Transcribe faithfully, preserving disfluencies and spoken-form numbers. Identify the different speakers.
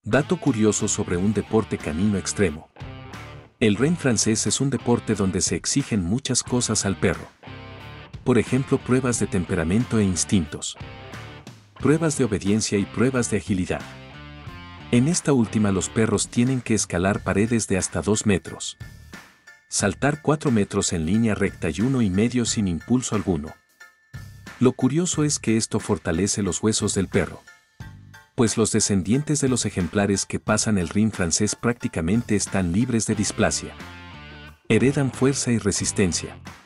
Speaker 1: Dato curioso sobre un deporte canino extremo. El ren francés es un deporte donde se exigen muchas cosas al perro. Por ejemplo, pruebas de temperamento e instintos, pruebas de obediencia y pruebas de agilidad. En esta última los perros tienen que escalar paredes de hasta dos metros, saltar cuatro metros en línea recta y uno y medio sin impulso alguno. Lo curioso es que esto fortalece los huesos del perro, pues los descendientes de los ejemplares que pasan el rin francés prácticamente están libres de displasia. Heredan fuerza y resistencia.